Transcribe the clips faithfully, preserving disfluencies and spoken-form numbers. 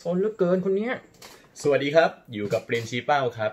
ซนเหลือเกินคนนี้สวัสดีครับอยู่กับปรินชี้เป้าครับ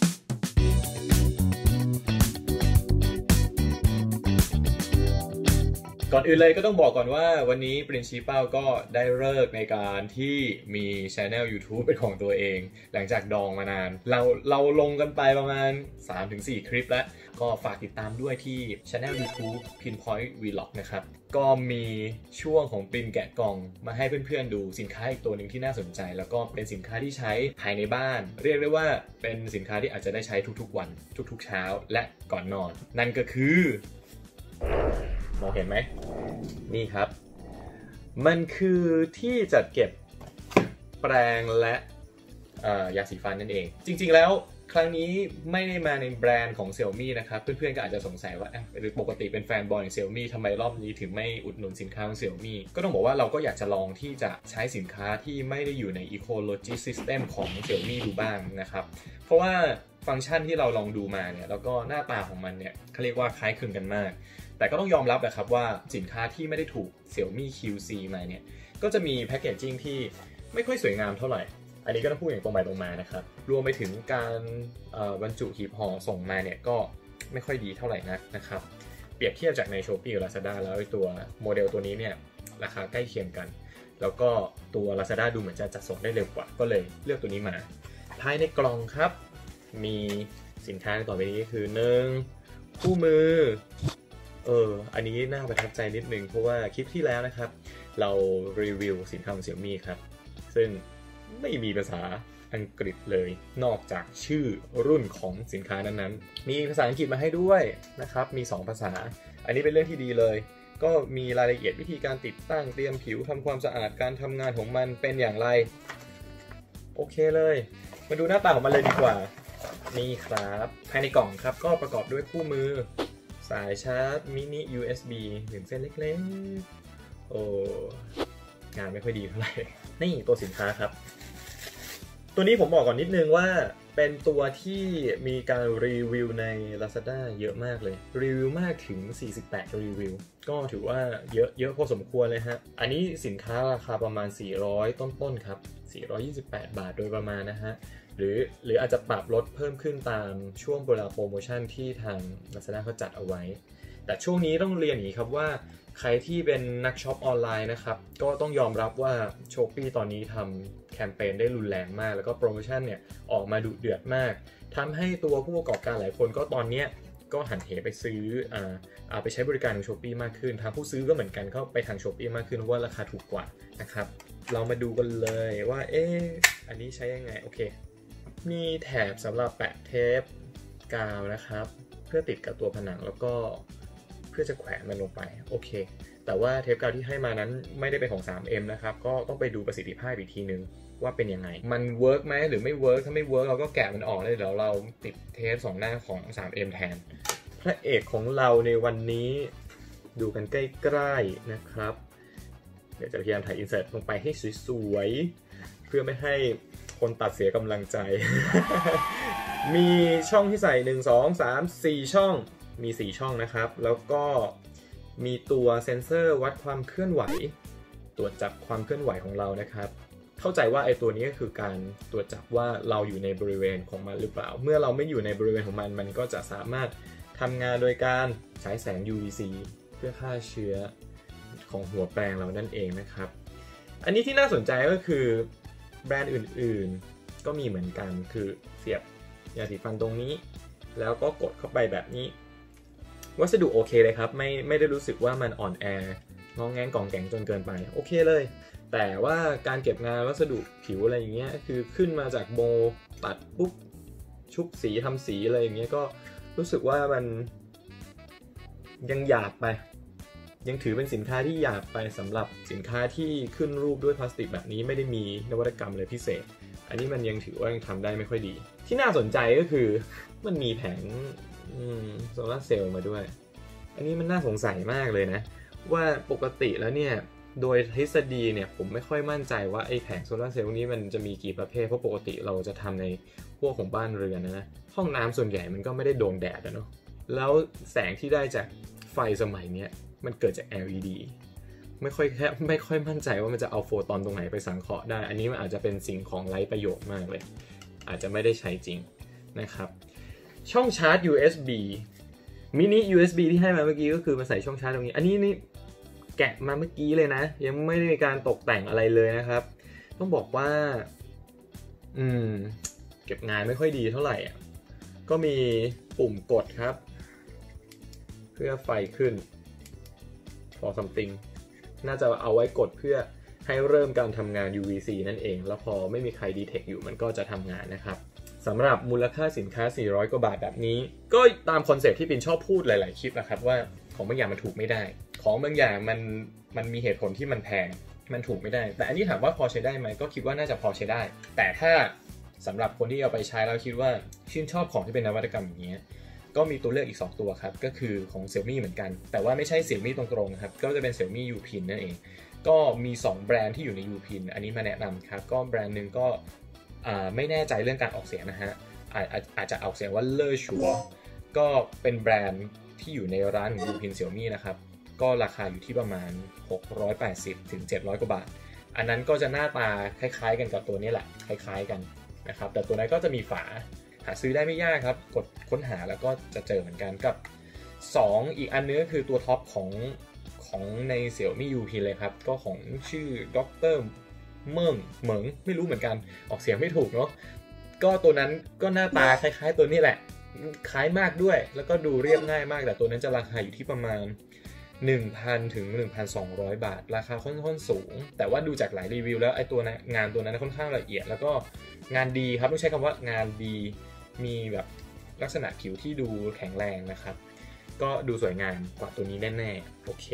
ก่อนอื่นเลยก็ต้องบอกก่อนว่าวันนี้ปรินชี้เป้าก็ได้เลิกในการที่มี Channel ยูทูบ เป็นของตัวเองหลังจากดองมานานเราเราลงกันไปประมาณ สามถึงสี่ คลิปแล้วก็ฝากติดตามด้วยที่ Channel ยูทูบ Pinpoint Vlog นะครับก็มีช่วงของปรินแกะกล่องมาให้เพื่อนๆดูสินค้าอีกตัวหนึ่งที่น่าสนใจแล้วก็เป็นสินค้าที่ใช้ภายในบ้านเรียกได้ว่าเป็นสินค้าที่อาจจะได้ใช้ทุกๆวันทุกๆเช้าและก่อนนอนนั่นก็คือมองเห็นไหมนี่ครับมันคือที่จัดเก็บแปรงและยาสีฟันนั่นเองจริงๆแล้วครั้งนี้ไม่ได้มาในแบรนด์ของ Xiaomi นะครับเพื่อนๆก็อาจจะสงสัยว่าหรือปกติเป็นแฟนบอยของ Xiaomi ทำไมรอบนี้ถึงไม่อุดหนุนสินค้าของ Xiaomi ก็ต้องบอกว่าเราก็อยากจะลองที่จะใช้สินค้าที่ไม่ได้อยู่ใน Ecology System ของ Xiaomi ดูบ้างนะครับเพราะว่าฟังก์ชันที่เราลองดูมาเนี่ยแล้วก็หน้าตาของมันเนี่ยเขาเรียกว่าคล้ายคลึงกันมากแต่ก็ต้องยอมรับนะครับว่าสินค้าที่ไม่ได้ถูก Xiaomi คิว ซี มาเนี่ยก็จะมีแพคเกจจิ้งที่ไม่ค่อยสวยงามเท่าไหร่อันนี้ก็ต้องพูดอย่างตรงไปตรงมานะครับรวมไปถึงการบรรจุหีบห่อส่งมาเนี่ยก็ไม่ค่อยดีเท่าไหร่นักนะครับเปรียบเทียบจากใน Shopee กับ Lazada แล้วตัวโมเดลตัวนี้เนี่ยราคาใกล้เคียงกันแล้วก็ตัว Lazada ดูเหมือนจะจัดส่งได้เร็วกว่าก็เลยเลือกตัวนี้มาภายในกล่องครับมีสินค้าต่อไปนี้คือหนึ่งคู่มือเอออันนี้น่าประทับใจนิดนึงเพราะว่าคลิปที่แล้วนะครับเรารีวิวสินค้าของ Xiaomi ครับซึ่งไม่มีภาษาอังกฤษเลยนอกจากชื่อรุ่นของสินค้านั้นๆมีภาษาอังกฤษมาให้ด้วยนะครับมีสองภาษาอันนี้เป็นเรื่องที่ดีเลยก็มีรายละเอียดวิธีการติดตั้งเตรียมผิวทำความสะอาดการทำงานของมันเป็นอย่างไรโอเคเลยมาดูหน้าตาของมันเลยดีกว่านี่ครับภายในกล่องครับก็ประกอบด้วยคู่มือสายชาร์จมินิ ยู เอส บี หนึ่งเส้นเล็กๆโอ้งานไม่ค่อยดีเท่าไหร่นี่ตัวสินค้าครับตัวนี้ผมบอกก่อนนิดนึงว่าเป็นตัวที่มีการรีวิวใน Lazada เยอะมากเลยรีวิวมากถึงสี่สิบแปดรีวิวก็ถือว่าเยอะเยอะพอสมควรเลยฮะอันนี้สินค้าราคาประมาณสี่ร้อยต้นๆครับสี่ร้อยยี่สิบแปดบาทโดยประมาณนะฮะหรือหรืออาจจะปรับลดเพิ่มขึ้นตามช่วงเวลาโปรโมชั่นที่ทาง Lazada เขาจัดเอาไว้แต่ช่วงนี้ต้องเรียนอย่างนี้ครับว่าใครที่เป็นนักช็อปออนไลน์นะครับก็ต้องยอมรับว่า Shopee ตอนนี้ทำแคมเปญได้รุนแรงมากแล้วก็โปรโมชั่นเนี่ยออกมาดุเดือดมากทำให้ตัวผู้ประกอบการหลายคนก็ตอนนี้ก็หันเหไปซื้ออ่าอ่าไปใช้บริการของ Shopee มากขึ้นทางผู้ซื้อก็เหมือนกันเข้าไปทาง Shopee มากขึ้นเพราะว่าราคาถูกกว่านะครับเรามาดูกันเลยว่าเอ๊ะอันนี้ใช้ยังไงโอเคมีแถบสำหรับแปะเทปกาวนะครับเพื่อติดกับตัวผนังแล้วก็เพื่อจะแขวนมันลงไปโอเคแต่ว่าเทปกาวที่ให้มานั้นไม่ได้เป็นของ ทรี เอ็ม นะครับก็ต้องไปดูประสิทธิภาพอีกทีนึงว่าเป็นยังไงมันเวิร์กไหมหรือไม่เวิร์กถ้าไม่เวิร์กเราก็แกะมันออกเลยเดี๋ยวเราติดเทปสองหน้าของ ทรี เอ็ม แทนพระเอกของเราในวันนี้ดูกันใกล้ๆนะครับเดี๋ยวจะพยายามถ่ายอินเสิร์ตลงไปให้สวยๆเพื่อไม่ให้คนตัดเสียกำลังใจ มีช่องที่ใส่หนึ่ง สอง สาม สี่ช่องมีสี่ช่องนะครับแล้วก็มีตัวเซ็นเซอร์วัดความเคลื่อนไหวตรวจจับความเคลื่อนไหวของเรานะครับเข้าใจว่าไอ้ตัวนี้ก็คือการตรวจจับว่าเราอยู่ในบริเวณของมันหรือเปล่าเมื่อเราไม่อยู่ในบริเวณของมันมันก็จะสามารถทำงานโดยการใช้แสง ยู วี ซี เพื่อฆ่าเชื้อของหัวแปรงเรานั่นเองนะครับอันนี้ที่น่าสนใจก็คือแบรนด์อื่นๆก็มีเหมือนกันคือเสียบยาสีฟันตรงนี้แล้วก็กดเข้าไปแบบนี้วัสดุโอเคเลยครับไม่ไม่ได้รู้สึกว่ามันอ่อนแององแงงกล่องแกงจนเกินไปโอเคเลยแต่ว่าการเก็บงานวัสดุผิวอะไรอย่างเงี้ยคือขึ้นมาจากโมตัดปุ๊บชุบสีทำสีอะไรอย่างเงี้ยก็รู้สึกว่ามันยังหยาบไปยังถือเป็นสินค้าที่หยาบไปสำหรับสินค้าที่ขึ้นรูปด้วยพลาสติกแบบนี้ไม่ได้มีนวัตกรรมอะไรพิเศษอันนี้มันยังถือว่ายังทำได้ไม่ค่อยดีที่น่าสนใจก็คือมันมีแผงโซลาร์เซลล์มาด้วยอันนี้มันน่าสงสัยมากเลยนะว่าปกติแล้วเนี่ยโดยทฤษฎีเนี่ยผมไม่ค่อยมั่นใจว่าไอ้แผงโซลาร์เซลล์นี้มันจะมีกี่ประเภทเพราะปกติเราจะทำในพวกของบ้านเรือนนะนะห้องน้ำส่วนใหญ่มันก็ไม่ได้โดนแดดนะเนาะแล้วแสงที่ได้จากไฟสมัยนี้มันเกิดจาก แอล อี ดีไม่ค่อยแค่ไม่ค่อยมั่นใจว่ามันจะเอาโฟตอนตรงไหนไปสังเคราะห์ได้อันนี้มันอาจจะเป็นสิ่งของไร้ประโยชน์มากเลยอาจจะไม่ได้ใช้จริงนะครับช่องชาร์จ ยู เอส บี มินิ ยู เอส บี ที่ให้มาเมื่อกี้ก็คือมาใส่ช่องชาร์จตรงนี้อันนี้นี่แกะมาเมื่อกี้เลยนะยังไม่ได้มีการตกแต่งอะไรเลยนะครับต้องบอกว่าอืมเก็บงานไม่ค่อยดีเท่าไหร่อ่ะก็มีปุ่มกดครับเพื่อไฟขึ้น for something น่าจะเอาไว้กดเพื่อให้เริ่มการทำงาน ยู วี ซี นั่นเองแล้วพอไม่มีใคร detect อยู่มันก็จะทำงานนะครับสำหรับมูลค่าสินค้าสี่ร้อยกว่าบาทแบบนี้ก็ตามคอนเซ็ปต์ที่ปินชอบพูดหลายๆคลิปนะครับว่าของบางอย่างมันถูกไม่ได้ของบางอย่างมันมันมีเหตุผลที่มันแพงมันถูกไม่ได้แต่อันนี้ถามว่าพอใช้ได้ไหมก็คิดว่าน่าจะพอใช้ได้แต่ถ้าสำหรับคนที่เอาไปใช้แล้วคิดว่าชื่นชอบของที่เป็นนวัตกรรมอย่างเงี้ยก็มีตัวเลือกอีกสองตัวครับก็คือของ Xiaomi เหมือนกันแต่ว่าไม่ใช่ Xiaomi ตรงๆครับก็จะเป็น Xiaomi Upin นั่นเองก็มีสองแบรนด์ที่อยู่ใน Upin อันนี้มาแนะนำครับก็แบรนด์หนึ่งก็ไม่แน่ใจเรื่องการออกเสียงนะฮะอาจจะออกเสียงว่าเลอชัวก็เป็นแบรนด์ที่อยู่ในร้านของ Upin Xiaomi นะครับก็ราคาอยู่ที่ประมาณหกร้อยแปดสิบถึงเจ็ดร้อยกว่าบาทอันนั้นก็จะหน้าตาคล้ายๆกันกับตัวนี้แหละคล้ายๆกันนะครับแต่ตัวนั้นก็จะมีฝาหาซื้อได้ไม่ยากครับกดค้นหาแล้วก็จะเจอเหมือนกันกับสองอีกอันนึงก็คือตัวท็อปของของใน Xiaomi Upin เลยครับก็ของชื่อดร.เมิงเหมิงไม่รู้เหมือนกันออกเสียงไม่ถูกเนาะก็ตัวนั้นก็หน้าตาคล้ายๆตัวนี้แหละคล้ายมากด้วยแล้วก็ดูเรียบง่ายมากแต่ตัวนั้นจะราคาอยู่ที่ประมาณ หนึ่งพัน ถึง หนึ่งพันสองร้อย บาทราคาค่อนข้างสูงแต่ว่าดูจากหลายรีวิวแล้วไอ้ตัวนะงานตัวนั้นค่อนข้างละเอียดแล้วก็งานดีครับต้องใช้คำว่างานดีมีแบบลักษณะผิวที่ดูแข็งแรงนะครับก็ดูสวยงามกว่าตัวนี้แน่ๆโอเค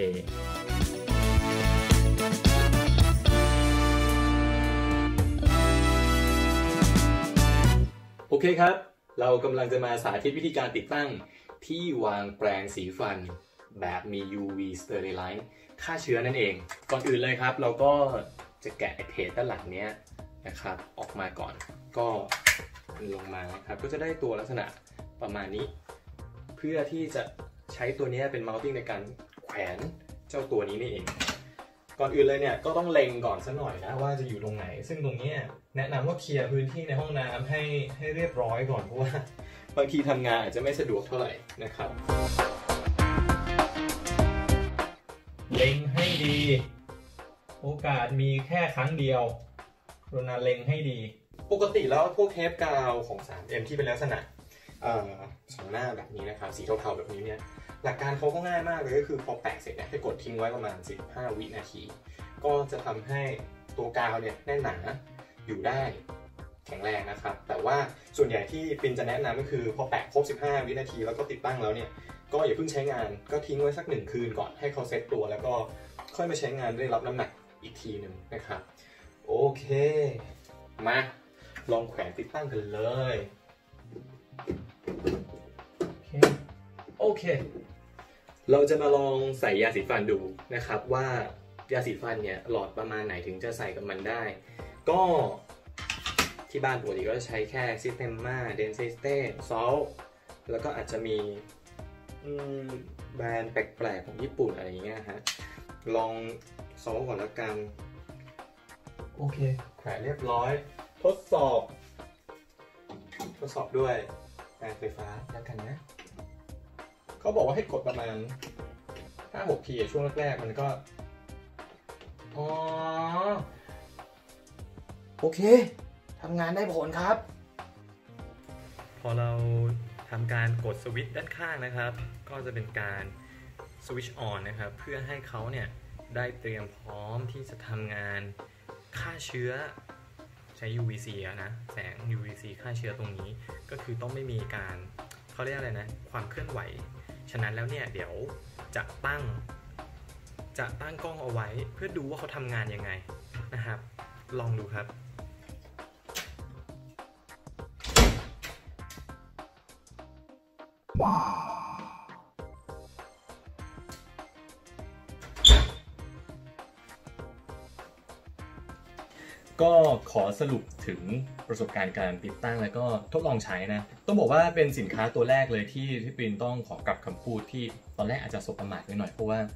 โอเคครับเรากำลังจะมาสาธิตวิธีการติดตั้งที่วางแปรงสีฟันแบบมี ยู วี Sterilize ฆ่าเชื้อนั่นเองก่อนอื่นเลยครับเราก็จะแกะเพจด้านหลังนี้นะครับออกมาก่อนก็ลงมาครับก็จะได้ตัวลักษณะประมาณนี้เพื่อที่จะใช้ตัวนี้เป็น mounting ในการแขวนเจ้าตัวนี้นี่เองก่อนอื่นเลยเนี่ยก็ต้องเล็งก่อนสักหน่อยนะว่าจะอยู่ตรงไหนซึ่งตรงนี้แนะนำว่าเคลียร์พื้นที่ในห้องน้ำให้ให้เรียบร้อยก่อนเพราะว่าบางทีทำงานอาจจะไม่สะดวกเท่าไหร่นะครับเล็งให้ดีโอกาสมีแค่ครั้งเดียวกรุณาเล็งให้ดีปกติแล้วพวกเทปกาวของ ทรี เอ็ม ที่เป็นลักษณะสองหน้าแบบนี้นะครับสีเทาๆแบบนี้เนี่ยหลักการเขาก็ง่ายมากเลยก็คือพอแปะเสร็จเนี่ยให้กดทิ้งไว้ประมาณสิบห้าวินาทีก็จะทำให้ตัวกาวเนี่ยแน่นหนาอยู่ได้แข็งแรงนะครับแต่ว่าส่วนใหญ่ที่ปินจะแนะนำก็คือพอแปะครบสิบห้าวินาทีแล้วก็ติดตั้งแล้วเนี่ยก็อย่าเพิ่งใช้งานก็ทิ้งไว้สักหนึ่งคืนก่อนให้เขาเซ็ตตัวแล้วก็ค่อยมาใช้งานได้รับน้ำหนักอีกทีหนึ่งนะครับโอเคมาลองแขวนติดตั้งกันเลยโอเคเราจะมาลองใส่ยาสีฟันดูนะครับว่ายาสีฟันเนี่ยหลอดประมาณไหนถึงจะใส่กับมันได้ก็ที่บ้านปกติก็จะใช้แค่ซิสเตมมาเดนเซสเต้ซอลแล้วก็อาจจะมีแบรนด์แปลกๆของญี่ปุ่นอะไรอย่างเงี้ยฮะลองซอลก่อนละกันโอเคแขวนเรียบร้อยทดสอบทดสอบด้วยแปรงไฟฟ้าแล้วกันนะเขาบอกว่าให้กดประมาณ ห้าหก ทีช่วงแรกๆมันก็อ๋อโอเคทำงานได้ผลครับพอเราทำการกดสวิตช์ด้านข้างนะครับก็จะเป็นการสวิตช์ออนนะครับเพื่อให้เขาเนี่ยได้เตรียมพร้อมที่จะทำงานฆ่าเชื้อใช้ ยู วี ซี นะ แสง ยู วี ซี ฆ่าเชื้อตรงนี้ก็คือต้องไม่มีการเขาเรียกอะไรนะความเคลื่อนไหวฉะนั้นแล้วเนี่ยเดี๋ยวจะตั้งจะตั้งกล้องเอาไว้เพื่อดูว่าเขาทำงานยังไงนะครับลองดูครับว้าวก็ขอสรุปถึงประสบการณ์การติดตั้งแล้วก็ทดลองใช้นะต้องบอกว่าเป็นสินค้าตัวแรกเลยที่ที่ปินต้องขอกลับคำพูดที่ตอนแรกอาจจะสบประมาทไปหน่อยเพราะว่า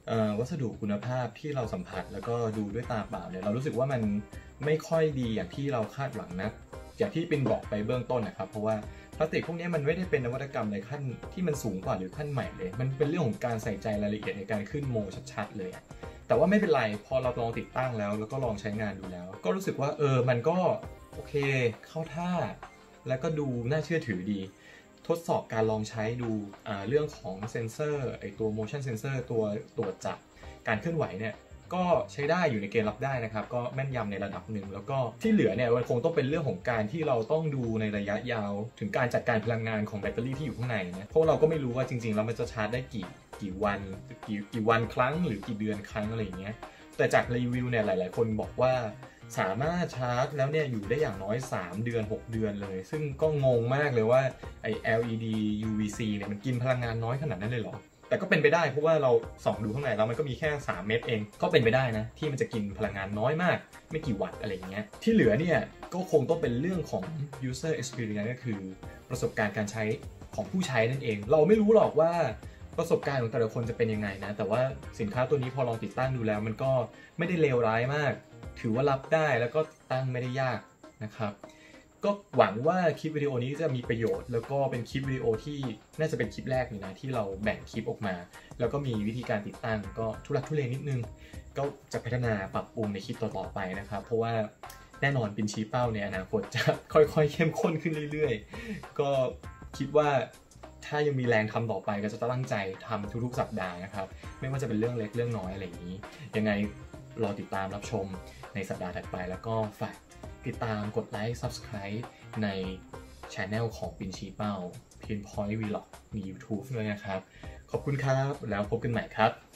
วัสดุคุณภาพที่เราสัมผัสแล้วก็ดูด้วยตาเปล่าเนี่ยเรารู้สึกว่ามันไม่ค่อยดีอย่างที่เราคาดหวังนะอย่างที่เป็นบอกไปเบื้องต้นนะครับเพราะว่าพลาสติกพวกนี้มันไม่ได้เป็นนวัตกรรมในขั้นที่มันสูงกว่าหรือขั้นใหม่เลยมันเป็นเรื่องของการใส่ใจรายละเอียดในการขึ้นโมชัดๆเลยแต่ว่าไม่เป็นไรพอเราลองติดตั้งแล้วแล้วก็ลองใช้งานดูแล้วก็รู้สึกว่าเออมันก็โอเคเข้าท่าแล้วก็ดูน่าเชื่อถือดีทดสอบการลองใช้ดูเรื่องของเซนเซอร์ไอตัว motion sensor ตัวตรวจจับการเคลื่อนไหวเนี่ยก็ใช้ได้อยู่ในเกณฑ์รับได้นะครับก็แม่นยำในระดับหนึ่งแล้วก็ที่เหลือเนี่ยมันคงต้องเป็นเรื่องของการที่เราต้องดูในระยะยาวถึงการจัดการพลังงานของแบตเตอรี่ที่อยู่ข้างในนะเพราะเราก็ไม่รู้ว่าจริงๆแล้วมันจะชาร์จได้กี่กี่วันกี่กี่วันครั้งหรือกี่เดือนครั้งอะไรอย่างเงี้ยแต่จากรีวิวเนี่ยหลายๆคนบอกว่าสามารถชาร์จแล้วเนี่ยอยู่ได้อย่างน้อยสามเดือนหกเดือนเลยซึ่งก็งงมากเลยว่าไอ้ แอล อี ดี ยู วี ซี เนี่ยมันกินพลังงานน้อยขนาดนั้นเลยเหรอแต่ก็เป็นไปได้เพราะว่าเราส่องดูข้างในแล้วมันก็มีแค่สามเม็ดเองก็เป็นไปได้นะที่มันจะกินพลังงานน้อยมากไม่กี่วัตต์อะไรอย่างเงี้ยที่เหลือเนี่ยก็คงต้องเป็นเรื่องของ user experience ก็คือประสบการณ์การใช้ของผู้ใช้นั่นเองเราไม่รู้หรอกว่าประสบการณ์ของแต่ละคนจะเป็นยังไงนะแต่ว่าสินค้าตัวนี้พอลองติดตั้งดูแล้วมันก็ไม่ได้เลวร้ายมากถือว่ารับได้แล้วก็ตั้งไม่ได้ยากนะครับก็หวังว่าคลิปวิดีโอนี้จะมีประโยชน์แล้วก็เป็นคลิปวิดีโอที่น่าจะเป็นคลิปแรกนี่นะที่เราแบ่งคลิปออกมาแล้วก็มีวิธีการติดตั้งก็ทุลักทุเลนิดนึงก็จะพัฒนาปรับปรุงในคลิปต่อๆไปนะครับเพราะว่าแน่นอนเป็นชี้เป้าในอนาคตจะค่อยๆเข้มข้นขึ้นเรื่อยๆก็คิดว่าถ้ายังมีแรงทำต่อไปก็จะตั้งใจทำทุกๆสัปดาห์นะครับไม่ว่าจะเป็นเรื่องเล็กเรื่องน้อยอะไรอย่างนี้ยังไงรอติดตามรับชมในสัปดาห์ถัดไปแล้วก็ฝากติดตามกดไลค์ Subscribe ใน Channel ของปินชี้เป้า Pinpoint Vlog ใน YouTube ด้วยนะครับขอบคุณครับแล้วพบกันใหม่ครับ